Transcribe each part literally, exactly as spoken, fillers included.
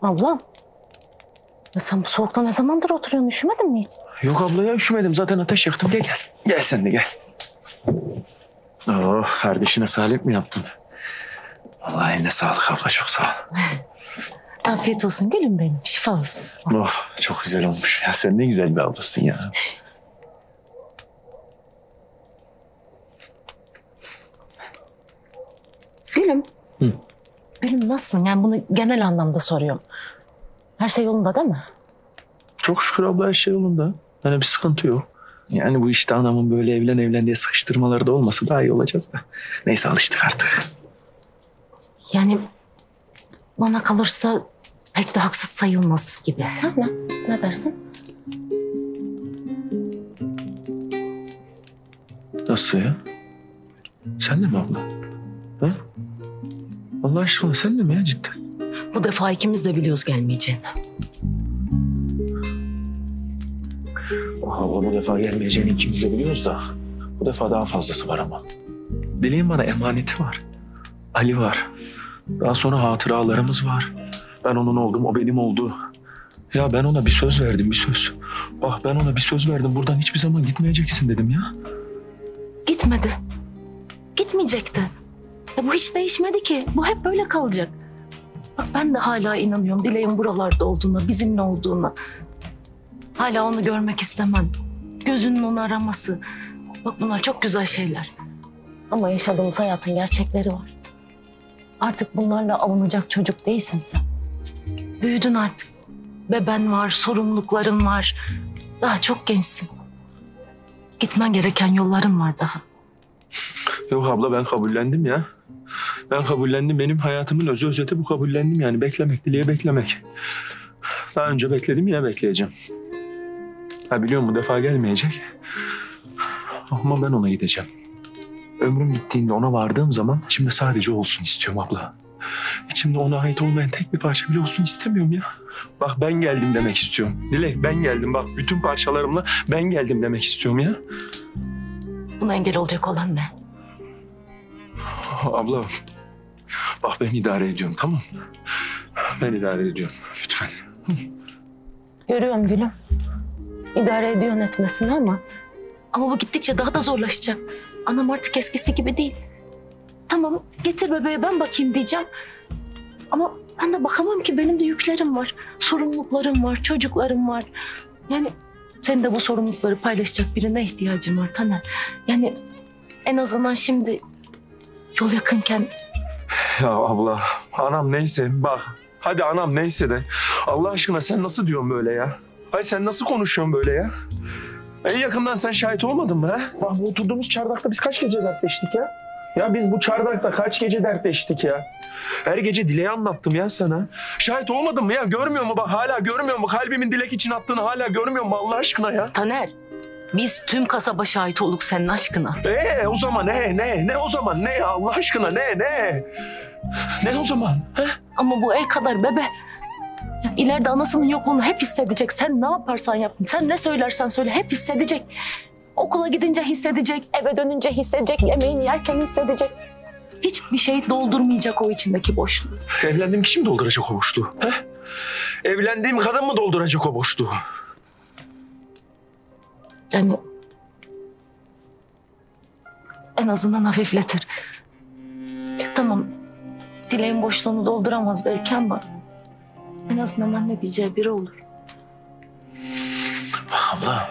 Ablam. Ya sen bu soğukta ne zamandır oturuyorsun? Üşümedin mi hiç? Yok abla ya, üşümedim. Zaten ateş yaktım. Gel gel. Gel sen de gel. Oh, kardeşine salep mi yaptın? Vallahi eline sağlık abla, çok sağ ol. Afiyet olsun gülüm benim. Şifa olsun. Oh, çok güzel olmuş. Ya sen ne güzel bir ablasın ya. Gülüm. Hı. Gülüm nasılsın? Yani bunu genel anlamda soruyorum. Her şey yolunda değil mi? Çok şükür abla, her şey yolunda. Yani bir sıkıntı yok. Yani bu işte anamın böyle evlen evlen diye sıkıştırmaları da olmasa daha iyi olacağız da. Neyse, alıştık artık. Yani bana kalırsa pek de haksız sayılmaz gibi. Ha, ne? Ne dersin? Nasıl ya? Sen de mi abla? Ha? Allah aşkına sen de mi ya, cidden? Bu defa ikimiz de biliyoruz gelmeyeceğini. Abla, bu defa gelmeyeceğini ikimiz de biliyoruz da bu defa daha fazlası var ama. Dilek'in bana emaneti var. Ali var. Daha sonra hatıralarımız var. Ben onun oldum, o benim oldu. Ya ben ona bir söz verdim, bir söz. Bak ben ona bir söz verdim. Buradan hiçbir zaman gitmeyeceksin dedim ya. Gitmedi. Gitmeyecekti. Ya bu hiç değişmedi ki. Bu hep böyle kalacak. Bak ben de hala inanıyorum Dilek'in buralarda olduğuna, bizimle olduğuna. Hala onu görmek istemem. Gözünün onu araması. Bak bunlar çok güzel şeyler. Ama yaşadığımız hayatın gerçekleri var. Artık bunlarla avunacak çocuk değilsin sen. Büyüdün artık. Beben var, sorumlulukların var. Daha çok gençsin. Gitmen gereken yolların var daha. Yok abla, ben kabullendim ya. Ben kabullendim. Benim hayatımın özü özeti bu, kabullendim yani. Beklemek, Dilek'i beklemek. Daha önce bekledim, yine bekleyeceğim. Ha biliyorum bu defa gelmeyecek. Ama ben ona gideceğim. Ömrüm bittiğinde ona vardığım zaman içimde sadece olsun istiyorum abla. İçimde ona ait olmayan tek bir parça bile olsun istemiyorum ya. Bak ben geldim demek istiyorum. Dilek ben geldim, bak bütün parçalarımla ben geldim demek istiyorum ya. Buna engel olacak olan ne? Abla bak ben idare ediyorum, tamam mı? Ben idare ediyorum lütfen. Görüyorum gülüm. İdare ediyorsun etmesini ama... Ama bu gittikçe daha da zorlaşacak. Anam artık eskisi gibi değil. Tamam getir bebeğe ben bakayım diyeceğim. Ama ben de bakamam ki, benim de yüklerim var. Sorumluluklarım var, çocuklarım var. Yani senin de bu sorumlulukları paylaşacak birine ihtiyacın var Taner. Yani en azından şimdi yol yakınken... Ya abla anam neyse bak. Hadi anam neyse de. Allah aşkına sen nasıl diyorsun böyle ya? Hayır sen nasıl konuşuyorsun böyle ya? En yakından sen şahit olmadın mı ha? Bak bu oturduğumuz çardakta biz kaç gece dertleştik ya? Ya biz bu çardakta kaç gece dertleştik ya? Her gece Dilek'e anlattım ya sana. Şahit olmadın mı ya? Görmüyor mu bak, hala görmüyor mu? Kalbimin Dilek için attığını hala görmüyor mu Allah aşkına ya? Taner, biz tüm kasaba şahit olduk senin aşkına. Ee o zaman ne ne ne o zaman ne Allah aşkına ne ne? Ne o zaman? He? Ama bu el kadar bebe. Ya ileride anasının yokluğunu hep hissedecek. Sen ne yaparsan yap, sen ne söylersen söyle hep hissedecek. Okula gidince hissedecek, eve dönünce hissedecek, yemeğini yerken hissedecek. Hiçbir şey doldurmayacak o içindeki boşluğu. Evlendiğim kişi mi dolduracak o boşluğu? He? Evlendiğim kadın mı dolduracak o boşluğu? Yani en azından hafifletir. Tamam, Dilek'in boşluğunu dolduramaz belki ama en azından anne diyeceği biri olur. Abla,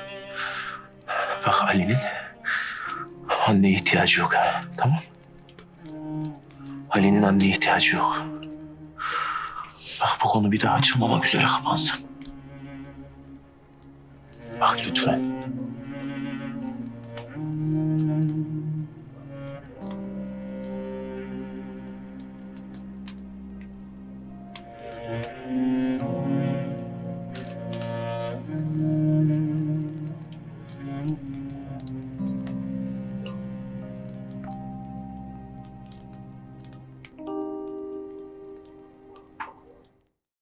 bak Ali'nin anneye ihtiyacı yok ha, tamam? Ali'nin anneye ihtiyacı yok. Bak bu konu bir daha açılmamak üzere kapansın. Bak lütfen.